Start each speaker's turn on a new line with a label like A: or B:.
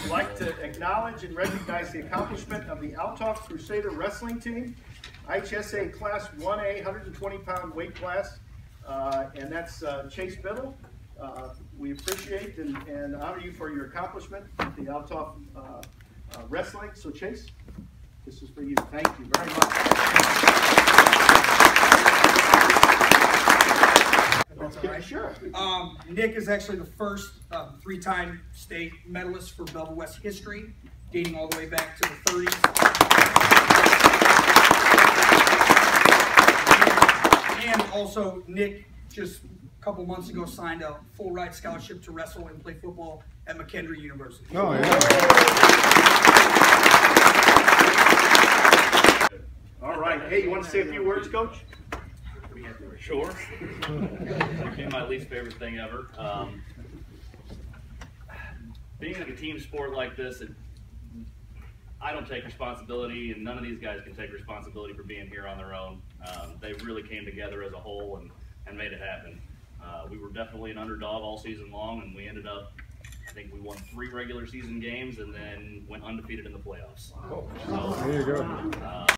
A: I'd like to acknowledge and recognize the accomplishment of the Althoff Crusader Wrestling Team, IHSA Class 1A, 120-pound weight class, and that's Chase Bittle. We appreciate and honor you for your accomplishment at the Althoff Wrestling. So Chase, this is for you. Thank you very much.
B: That's all right.
A: Sure.
B: Nick is actually the first three-time state medalist for Belleville West history, dating all the way back to the 30s. And also, Nick just a couple months ago signed a full ride scholarship to wrestle and play football at McKendree University.
C: Oh, yeah.
A: All right. Hey, you want to say a few words, Coach?
D: Sure. It'd be my least favorite thing ever. Being like a team sport like this, I don't take responsibility, and none of these guys can take responsibility for being here on their own. They really came together as a whole and made it happen. We were definitely an underdog all season long, and we ended up, I think we won 3 regular season games and then went undefeated in the playoffs.
C: So, there you go.